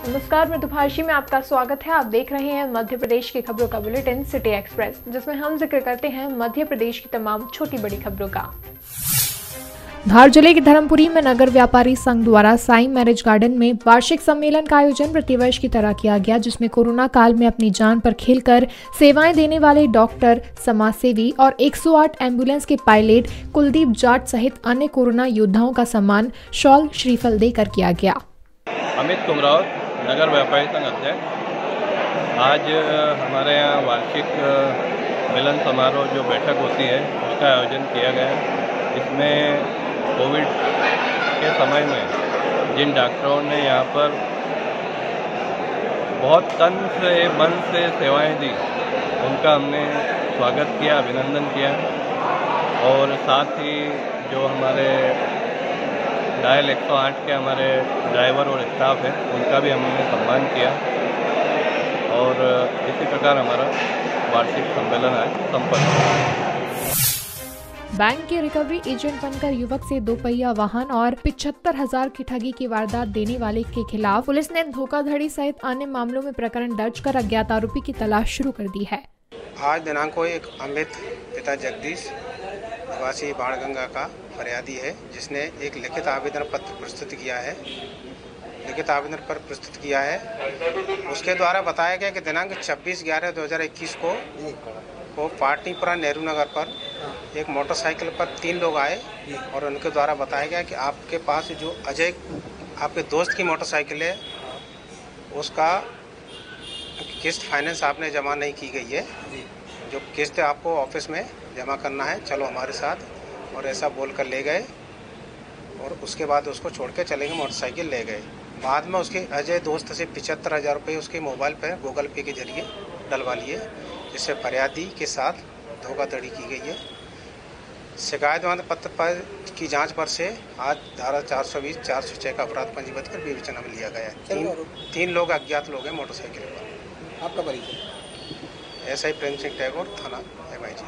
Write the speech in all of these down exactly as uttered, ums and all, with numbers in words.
नमस्कार, मृदुभाषी में आपका स्वागत है। आप देख रहे हैं मध्य प्रदेश की खबरों का बुलेटिन सिटी एक्सप्रेस, जिसमें हम जिक्र करते हैं मध्य प्रदेश की तमाम छोटी बड़ी खबरों का। धार जिले के धर्मपुरी में नगर व्यापारी संघ द्वारा साई मैरिज गार्डन में वार्षिक सम्मेलन का आयोजन प्रतिवर्ष की तरह किया गया, जिसमें कोरोना काल में अपनी जान पर खेलकर सेवाएं देने वाले डॉक्टर, समाजसेवी और एक सौ आठ एम्बुलेंस के पायलट कुलदीप जाट सहित अन्य कोरोना योद्धाओं का सम्मान शॉल श्रीफल देकर किया गया। अमित कुमराव, नगर व्यापारी संघ अध्यक्ष। आज हमारे यहाँ वार्षिक मिलन समारोह जो बैठक होती है उसका आयोजन किया गया है। इसमें कोविड के समय में जिन डॉक्टरों ने यहाँ पर बहुत तन से मन से सेवाएं दी, उनका हमने स्वागत किया, अभिनंदन किया। और साथ ही जो हमारे डायल एक सौ आठ के हमारे ड्राइवर और स्टाफ है, उनका भी हमने सम्मान किया। और इसी प्रकार हमारा वार्षिक सम्मेलन आज संपन्न हुआ। बैंक के रिकवरी एजेंट बनकर युवक से दो पहिया वाहन और पिछहत्तर हजार की ठगी की वारदात देने वाले के खिलाफ पुलिस ने धोखाधड़ी सहित अन्य मामलों में प्रकरण दर्ज कर अज्ञात आरोपी की तलाश शुरू कर दी है। आज दिनांक को एक अमित पिता जगदीश निवासी बाणगंगा का फरियादी है, जिसने एक लिखित आवेदन पत्र प्रस्तुत किया है लिखित आवेदन पत्र प्रस्तुत किया है। उसके द्वारा बताया गया कि दिनांक छब्बीस ग्यारह दो हज़ार इक्कीस को वो पाटनीपुरा नेहरू नगर पर एक मोटरसाइकिल पर तीन लोग आए और उनके द्वारा बताया गया कि आपके पास जो अजय आपके दोस्त की मोटरसाइकिल है, उसका किस्त फाइनेंस आपने जमा नहीं की गई है, जो किस्त आपको ऑफिस में जमा करना है, चलो हमारे साथ। और ऐसा बोलकर ले गए और उसके बाद उसको छोड़ के चले गए, मोटरसाइकिल ले गए। बाद में उसके अजय दोस्त से पिछहत्तर हज़ार रुपये उसके मोबाइल पर गूगल पे के जरिए डलवा लिए, जिससे फरियादी के साथ धोखाधड़ी की गई है। शिकायत पत्र पर की जांच पर से आज धारा चार सौ बीस चार सौ छः का अपराध पंजीबद्ध कर विवेचना में लिया गया है। तीन, तीन लोग अज्ञात लोग हैं मोटरसाइकिल पर। आपका परिचय? एस आई प्रेम सिंह टैगोर, थाना एम आई जी।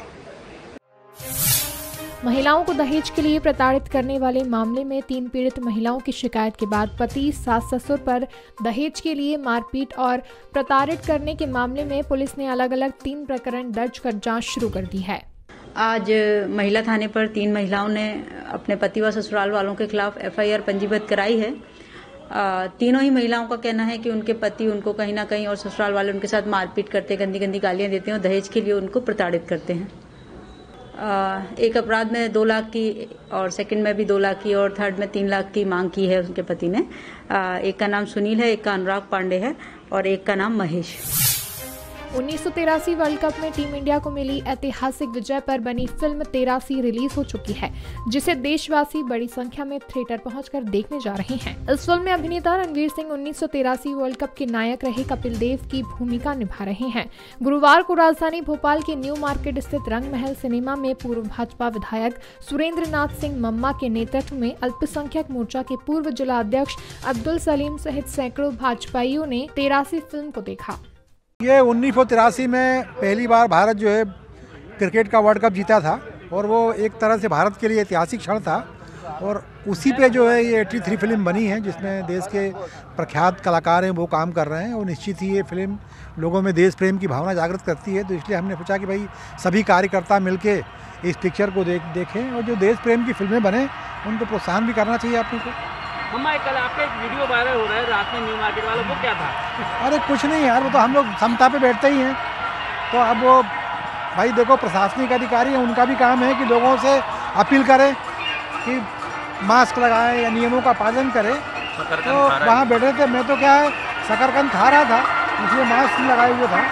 महिलाओं को दहेज के लिए प्रताड़ित करने वाले मामले में तीन पीड़ित महिलाओं की शिकायत के बाद पति सास ससुर पर दहेज के लिए मारपीट और प्रताड़ित करने के मामले में पुलिस ने अलग अलग तीन प्रकरण दर्ज कर जांच शुरू कर दी है। आज महिला थाने पर तीन महिलाओं ने अपने पति व ससुराल वालों के खिलाफ एफ आई आर पंजीबद्ध कराई है। आ, तीनों ही महिलाओं का कहना है कि उनके पति उनको कहीं ना कहीं और ससुराल वाले उनके साथ मारपीट करते, गंदी गंदी गालियां देते हैं और दहेज के लिए उनको प्रताड़ित करते हैं। एक अपराध में दो लाख की और सेकंड में भी दो लाख की और थर्ड में तीन लाख की मांग की है उनके पति ने। एक का नाम सुनील है, एक का अनुराग पांडे है और एक का नाम महेश। उन्नीस सौ तिरासी वर्ल्ड कप में टीम इंडिया को मिली ऐतिहासिक विजय पर बनी फिल्म तेरासी रिलीज हो चुकी है, जिसे देशवासी बड़ी संख्या में थिएटर पहुंचकर देखने जा रहे हैं। इस फिल्म में अभिनेता रणवीर सिंह उन्नीस सौ तिरासी वर्ल्ड कप के नायक रहे कपिल देव की भूमिका निभा रहे हैं। गुरुवार को राजधानी भोपाल के न्यू मार्केट स्थित रंग महल सिनेमा में पूर्व भाजपा विधायक सुरेंद्र नाथ सिंह मम्मा के नेतृत्व में अल्पसंख्यक मोर्चा के पूर्व जिला अध्यक्ष अब्दुल सलीम सहित सैकड़ों भाजपाइयों ने तेरासी फिल्म को देखा। ये उन्नीस सौ तिरासी में पहली बार भारत जो है क्रिकेट का वर्ल्ड कप जीता था और वो एक तरह से भारत के लिए ऐतिहासिक क्षण था। और उसी पे जो है ये तिरासी फिल्म बनी है, जिसमें देश के प्रख्यात कलाकार हैं वो काम कर रहे हैं। और निश्चित ही ये फिल्म लोगों में देश प्रेम की भावना जागृत करती है, तो इसलिए हमने सोचा कि भाई सभी कार्यकर्ता मिलके इस पिक्चर को देख देखें और जो देश प्रेम की फिल्में बने उनको प्रोत्साहन भी करना चाहिए अपने को। मम्मा, कल आपका एक वीडियो वायरल हो रहा है रात में न्यू मार्केट वालों को, क्या था? अरे कुछ नहीं यार, वो तो हम लोग समता पे बैठते ही हैं। तो अब वो भाई देखो, प्रशासनिक अधिकारी हैं, उनका भी काम है कि लोगों से अपील करें कि मास्क लगाएं या नियमों का पालन करें। तो वहाँ बैठे थे, मैं तो क्या है शकरकंद खा रहा था, इसलिए मास्क लगाए हुए था।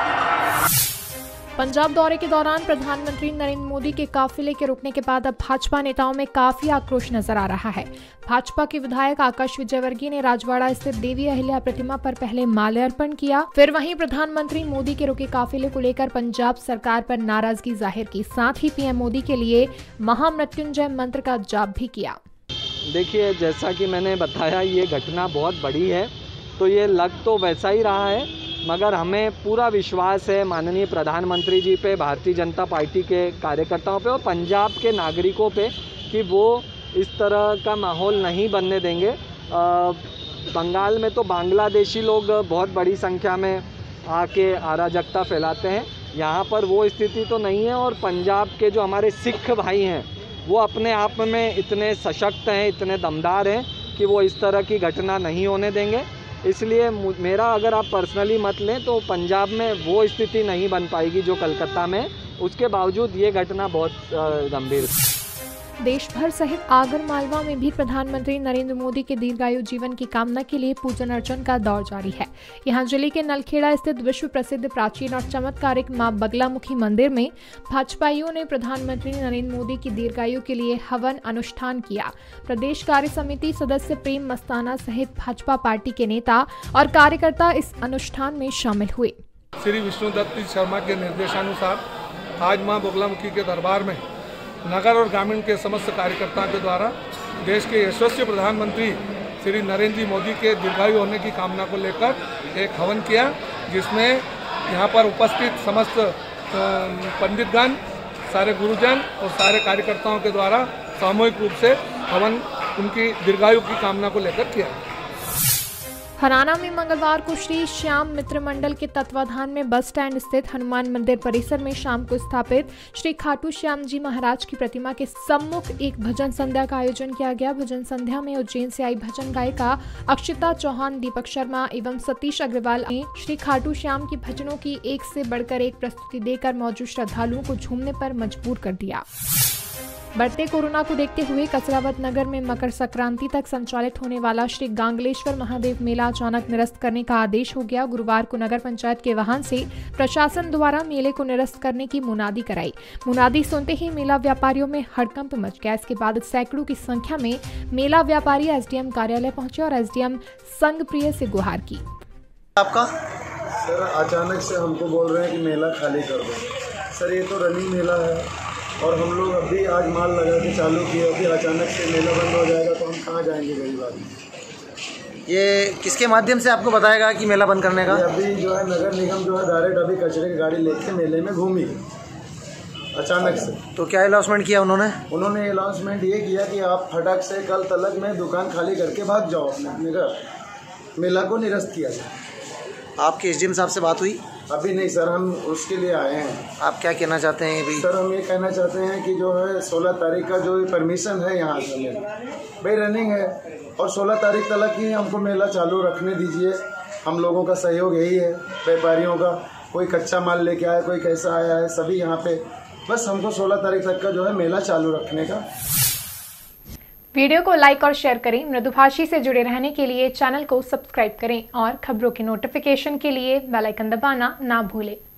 पंजाब दौरे के दौरान प्रधानमंत्री नरेंद्र मोदी के काफिले के रुकने के बाद अब भाजपा नेताओं में काफी आक्रोश नजर आ रहा है। भाजपा के विधायक आकाश विजयवर्गीय ने राजवाड़ा स्थित देवी अहिल्या प्रतिमा पर पहले माल्यार्पण किया, फिर वहीं प्रधानमंत्री मोदी के रुके काफिले को लेकर पंजाब सरकार पर नाराजगी जाहिर की। साथ ही पीएम मोदी के लिए महामृत्युंजय मंत्र का जाप भी किया। देखिए, जैसा कि मैंने बताया, ये घटना बहुत बड़ी है, तो ये लग तो वैसा ही रहा है, मगर हमें पूरा विश्वास है माननीय प्रधानमंत्री जी पे, भारतीय जनता पार्टी के कार्यकर्ताओं पे और पंजाब के नागरिकों पे कि वो इस तरह का माहौल नहीं बनने देंगे। बंगाल में तो बांग्लादेशी लोग बहुत बड़ी संख्या में आके अराजकता फैलाते हैं, यहाँ पर वो स्थिति तो नहीं है। और पंजाब के जो हमारे सिख भाई हैं वो अपने आप में इतने सशक्त हैं, इतने दमदार हैं कि वो इस तरह की घटना नहीं होने देंगे। इसलिए मेरा अगर आप पर्सनली मत लें तो पंजाब में वो स्थिति नहीं बन पाएगी जो कलकत्ता में। उसके बावजूद ये घटना बहुत गंभीर है। देश भर सहित आगर मालवा में भी प्रधानमंत्री नरेंद्र मोदी के दीर्घायु जीवन की कामना के लिए पूजन अर्चन का दौर जारी है। यहां जिले के नलखेड़ा स्थित विश्व प्रसिद्ध प्राचीन और चमत्कारिक मां बगलामुखी मंदिर में भाजपाइयों ने प्रधानमंत्री नरेंद्र मोदी की दीर्घायु के लिए हवन अनुष्ठान किया। प्रदेश कार्य समिति सदस्य प्रेम मस्ताना सहित भाजपा पार्टी के नेता और कार्यकर्ता इस अनुष्ठान में शामिल हुए। श्री विष्णुदत्त शर्मा के निर्देशानुसार आज मां बगलामुखी के दरबार में नगर और ग्रामीण के समस्त कार्यकर्ताओं के द्वारा देश के यशस्वी प्रधानमंत्री श्री नरेंद्र जी मोदी के दीर्घायु होने की कामना को लेकर एक हवन किया, जिसमें यहाँ पर उपस्थित समस्त पंडितगण, सारे गुरुजन और सारे कार्यकर्ताओं के द्वारा सामूहिक रूप से हवन उनकी दीर्घायु की कामना को लेकर किया। हरियाणा में मंगलवार को श्री श्याम मित्र मंडल के तत्वाधान में बस स्टैंड स्थित हनुमान मंदिर परिसर में शाम को स्थापित श्री खाटू श्याम जी महाराज की प्रतिमा के सम्मुख एक भजन संध्या का आयोजन किया गया। भजन संध्या में उज्जैन से आई भजन गायिका अक्षिता चौहान, दीपक शर्मा एवं सतीश अग्रवाल ने श्री खाटू श्याम की भजनों की एक से बढ़कर एक प्रस्तुति देकर मौजूद श्रद्धालुओं को झूमने पर मजबूर कर दिया। बढ़ते कोरोना को देखते हुए कसरावत नगर में मकर संक्रांति तक संचालित होने वाला श्री गांगलेश्वर महादेव मेला अचानक निरस्त करने का आदेश हो गया। गुरुवार को नगर पंचायत के वाहन से प्रशासन द्वारा मेले को निरस्त करने की मुनादी कराई। मुनादी सुनते ही मेला व्यापारियों में हड़कंप मच गया। इसके बाद सैकड़ों की संख्या में मेला व्यापारी एसडीएम कार्यालय पहुंचे और एसडीएम संघप्रिय से गुहार की। आपका सर अचानक से हमको बोल रहे हैं कि मेला खाली कर दो। सर ये तो रनिंग मेला है और हम लोग अभी आज माल लगा के चालू किया, अभी अचानक से मेला बंद हो जाएगा तो हम कहाँ जाएंगे गरीब आदमी। ये किसके माध्यम से आपको बताएगा कि मेला बंद करने का? अभी जो है नगर निगम जो है डायरेक्ट अभी कचरे की गाड़ी लेके मेले में घूमी अचानक से। तो क्या अनाउंसमेंट किया उन्होंने? उन्होंने अनाउंसमेंट ये किया कि आप फटाक से कल तलक में दुकान खाली करके भाग जाओ अपने अपने घर, मेला को निरस्त किया जाए। आपके एसडीएम साहब से बात हुई? अभी नहीं सर, हम उसके लिए आए हैं। आप क्या कहना चाहते हैं? भी सर हम ये कहना चाहते हैं कि जो है सोलह तारीख का जो परमिशन है यहाँ से भाई रनिंग है और सोलह तारीख तक ही हमको मेला चालू रखने दीजिए। हम लोगों का सहयोग यही है, व्यापारियों का, कोई कच्चा माल लेके आया, कोई कैसा आया है, सभी यहाँ पे बस हमको सोलह तारीख तक का जो है मेला चालू रखने का। वीडियो को लाइक और शेयर करें। मृदुभाषी से जुड़े रहने के लिए चैनल को सब्सक्राइब करें और खबरों के नोटिफिकेशन के लिए बेल आइकन दबाना ना भूलें।